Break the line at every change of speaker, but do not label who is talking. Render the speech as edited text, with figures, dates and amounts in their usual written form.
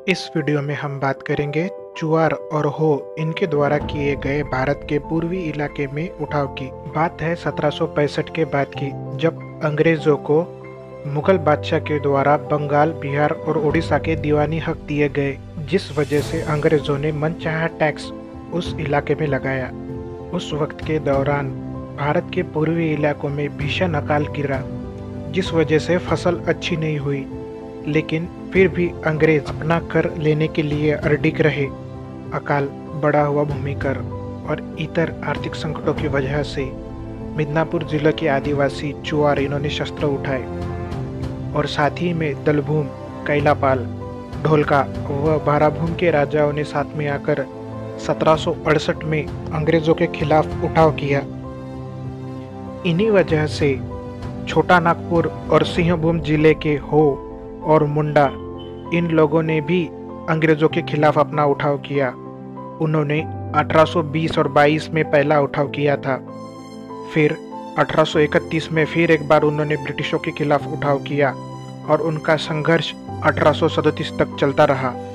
इस वीडियो में हम बात करेंगे चुआर और हो इनके द्वारा किए गए भारत के पूर्वी इलाके में उठाव की। बात है 1765 के बाद की, जब अंग्रेजों को मुगल बादशाह के द्वारा बंगाल, बिहार और उड़ीसा के दीवानी हक दिए गए, जिस वजह से अंग्रेजों ने मनचाहा टैक्स उस इलाके में लगाया। उस वक्त के दौरान भारत के पूर्वी इलाकों में भीषण अकाल गिरा, जिस वजह से फसल अच्छी नहीं हुई, लेकिन फिर भी अंग्रेज अपना कर लेने के लिए अडिग रहे। अकाल, बढ़ा हुआ भूमिकर और इतर आर्थिक संकटों की वजह से मिदनापुर जिले के आदिवासी चुआर इन्होंने शस्त्र उठाए और साथ ही में दलभूम, कैलापाल, ढोलका व बाराभूम के राजाओं ने साथ में आकर 1768 में अंग्रेजों के खिलाफ उठाव किया। इन्हीं वजह से छोटा नागपुर और सिंहभूम जिले के हो और मुंडा, इन लोगों ने भी अंग्रेजों के खिलाफ अपना उठाव किया। उन्होंने 1820 और 22 में पहला उठाव किया था। फिर 1831 में फिर एक बार उन्होंने ब्रिटिशों के खिलाफ उठाव किया और उनका संघर्ष 1837 तक चलता रहा।